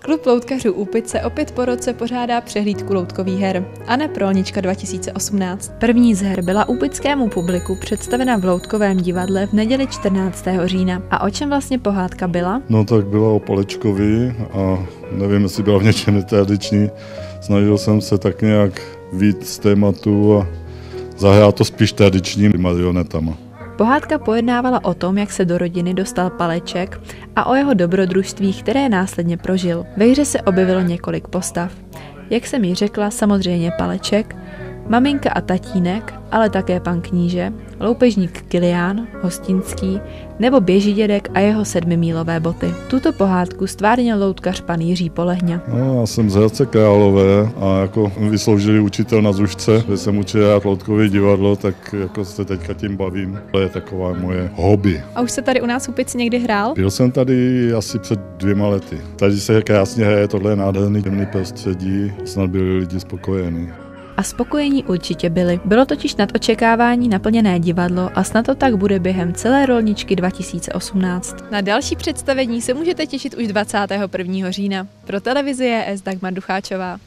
Klub loutkařů Úpice opět po roce pořádá přehlídku loutkových her. Aneb Rolnička 2018. První z her byla úpickému publiku představena v Loutkovém divadle v neděli 14. října. A o čem vlastně pohádka byla? No tak byla o Palečkovi a nevím, jestli byla v něčem netradiční. Snažil jsem se tak nějak víc z tématu a zahrát to spíš tradičními marionetama. Pohádka pojednávala o tom, jak se do rodiny dostal Paleček a o jeho dobrodružství, které následně prožil. Ve hře se objevilo několik postav. Jak jsem ji řekla, samozřejmě Paleček, maminka a tatínek, ale také pan kníže, loupežník Kilián, Hostinský nebo Běžidědek a jeho 7mílové boty. Tuto pohádku stvárnil loutkař pan Jiří Polehňa. No, já jsem z Hradce Králové a jako vysloužilý učitel na Zušce, kde jsem učil rád loutkové divadlo, tak jako se teďka tím bavím. To je taková moje hobby. A už jste tady u nás v Úpici někdy hrál? Byl jsem tady asi před 2 lety. Tady se krásně hraje, tohle je nádherný temný prostředí, snad byli lidi spokojení. A spokojení určitě byli. Bylo totiž nad očekávání naplněné divadlo a snad to tak bude během celé Rolničky 2018. Na další představení se můžete těšit už 21. října. Pro televizi JS Dagmar Ducháčová.